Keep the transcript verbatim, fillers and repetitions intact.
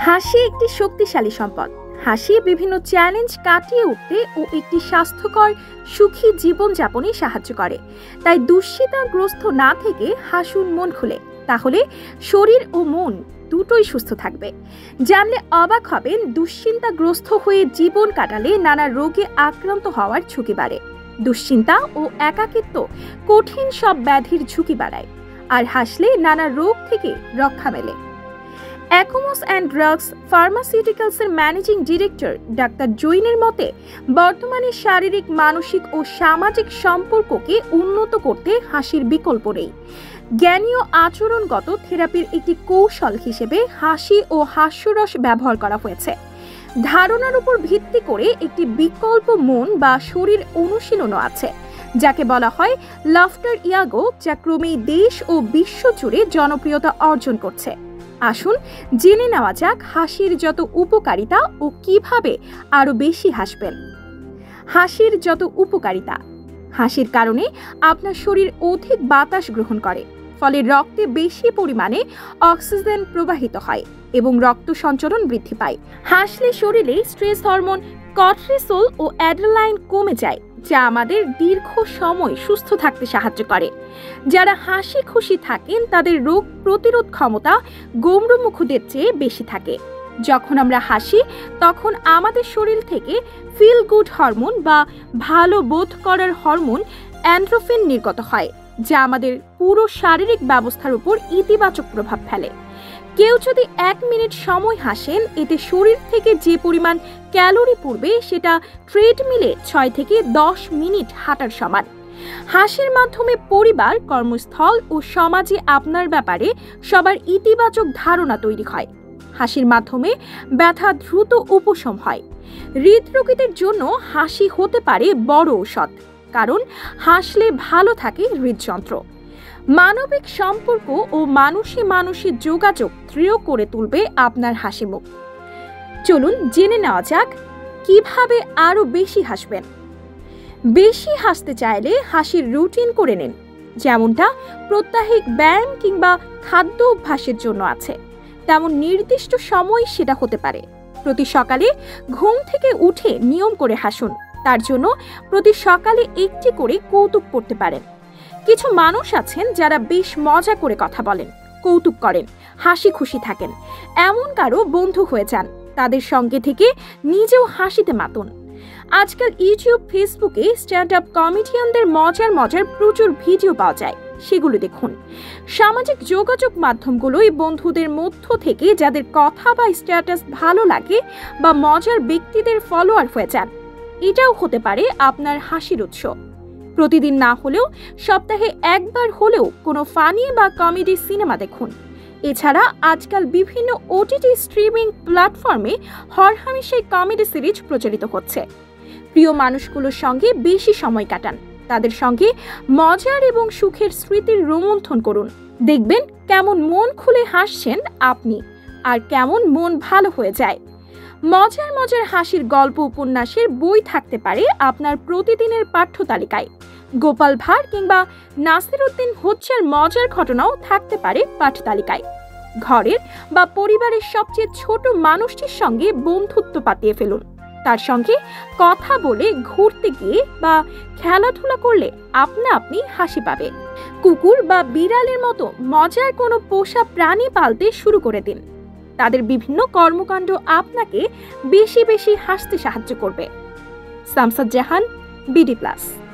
হাসি একটি শক্তিশালী সম্পদ। হাসি বিভিন্ন চ্যালেঞ্জ কাটিয়ে উঠতে ও একটি স্বাস্থ্যকর সুখী জীবনযাপনে সাহায্য করে। তাই দুশ্চিন্তাগ্রস্ত না থেকে হাসুন মন খুলে, তাহলে শরীর ও মন দুটোই সুস্থ থাকবে। জানলে অবাক হবেন, দুশ্চিন্তাগ্রস্ত হয়ে জীবন কাটালে নানা রোগে আক্রান্ত হওয়ার ঝুঁকি বাড়ে। দুশ্চিন্তা ও একাকিত্ব কঠিন সব ব্যাধির ঝুঁকি বাড়ায়, আর হাসলে নানা রোগ থেকে রক্ষা মেলে। অ্যাকোমোস অ্যান্ড ড্রাগস ফার্মাসিউটিক্যালসের ম্যানেজিং ডিরেক্টর ডাক্তার জৈনের মতে, বর্তমানে শারীরিক, মানসিক ও সামাজিক সম্পর্ককে উন্নত করতে হাসির বিকল্প নেই। জ্ঞানী ও আচরণগত থেরাপির একটি কৌশল হিসেবে হাসি ও হাস্যরস ব্যবহার করা হয়েছে। ধারণার উপর ভিত্তি করে একটি বিকল্প মন বা শরীর অনুশীলনও আছে, যাকে বলা হয় লাফটার ইয়াগো, যা ক্রমেই দেশ ও বিশ্ব জুড়ে জনপ্রিয়তা অর্জন করছে। আসুন জেনে নেওয়া যাক হাসির যত উপকারিতা ও কিভাবে আরো বেশি হাসবেন। হাসির যত উপকারিতা। হাসির কারণে আপনার শরীর অধিক বাতাস গ্রহণ করে, ফলে রক্তে বেশি পরিমাণে অক্সিজেন প্রবাহিত হয় এবং রক্ত সঞ্চালন বৃদ্ধি পায়। হাসলে শরীরে স্ট্রেস হরমোন কর্টিসল ও অ্যাড্রেনালাইন কমে যায়, যা আমাদের দীর্ঘ সময় সুস্থ থাকতে সাহায্য করে। যারা হাসি খুশি থাকেন তাদের রোগ প্রতিরোধ ক্ষমতা গৌরমুখদের চেয়ে বেশি থাকে। যখন আমরা হাসি, তখন আমাদের শরীর থেকে ফিল গুড হরমোন বা ভালো বোধ করার হরমোন এন্ডোরফিন নির্গত হয়, যা আমাদের পুরো শারীরিক ব্যবস্থার উপর ইতিবাচক প্রভাব ফেলে। কেউ যদি এক মিনিট সময় হাসেন, এতে শরীর থেকে যে পরিমাণ ক্যালোরি পড়বে সেটা ট্রেডমিলে ছয় থেকে দশ মিনিট হাঁটার সমান। হাসির মাধ্যমে পরিবার, কর্মস্থল ও সমাজে আপনার ব্যাপারে সবার ইতিবাচক ধারণা তৈরি হয়। হাসির মাধ্যমে ব্যথা দ্রুত উপশম হয়। হৃদরোগীদের জন্য হাসি হতে পারে বড় ঔষধ, কারণ হাসলে ভালো থাকে হৃদযন্ত্র। মানবিক সম্পর্ক ও মানুষে মানুষে যোগাযোগ দৃঢ় করে তুলবে আপনার হাসি মুখ। চলুন জেনে নেওয়া যাক কিভাবে আরো বেশি হাসবেন। বেশি হাসতে চাইলে হাসির রুটিন করে নিন, যেমনটা প্রত্যাহিক ব্যায়াম কিংবা খাদ্য অভ্যাসের জন্য আছে, তেমন নির্দিষ্ট সময় সেটা হতে পারে। প্রতি সকালে ঘুম থেকে উঠে নিয়ম করে হাসুন। তার জন্য প্রতি সকালে একটি করে কৌতুক পড়তে পারেন। কিছু মানুষ আছেন যারা বেশ মজা করে কথা বলেন, কৌতুক করেন, হাসি খুশি থাকেন। এমন কারো বন্ধু হয়ে যান, তাদের সঙ্গে থেকে নিজেও হাসিতে মাতুন। আজকাল ইউটিউব, ফেসবুকে স্ট্যান্ড আপ কমেডিয়ানদের মজার মজার প্রচুর ভিডিও পাওয়া যায়, সেগুলো দেখুন। সামাজিক যোগাযোগ মাধ্যমগুলোই বন্ধুদের মধ্য থেকে যাদের কথা বা স্ট্যাটাস ভালো লাগে বা মজার ব্যক্তিদের ফলোয়ার হয়ে যান, এটাও হতে পারে আপনার হাসির উৎস। প্রতিদিন না হলেও সপ্তাহে একবার হলেও কোনো ফানি বা কমেডি সিনেমা দেখুন। এছাড়া আজকাল বিভিন্ন ওটিটি স্ট্রিমিং প্ল্যাটফর্মে হরহামেশাই কমেডি সিরিজ প্রচারিত হচ্ছে। প্রিয় মানুষগুলোর সঙ্গে বেশি সময় কাটান, তাদের সঙ্গে মজার এবং সুখের স্মৃতির রোমন্থন করুন। দেখবেন কেমন মন খুলে হাসছেন আপনি, আর কেমন মন ভালো হয়ে যায়। মজার মজার হাসির গল্প, উপন্যাসের বই থাকতে পারে আপনার প্রতিদিনের পাঠ্য তালিকায়। গোপাল ভাঁড় কিংবা নাসিরউদ্দিন হোচ্ছার মজার ঘটনাও থাকতে পারে পাঠ তালিকায়। ঘরের বা পরিবারের সবচেয়ে ছোট মানুষটির সঙ্গে বন্ধুত্ব পাতিয়ে ফেলুন। তার সঙ্গে কথা বলে, ঘুরতে গিয়ে বা খেলাধুলা করলে আপনা আপনি হাসি পাবে। কুকুর বা বিড়ালের মতো মজার কোনো পোষা প্রাণী পালতে শুরু করে দিন। তাদের বিভিন্ন কর্মকাণ্ড আপনাকে বেশি বেশি হাসতে সাহায্য করবে। Shamshad Jahan, BD plus.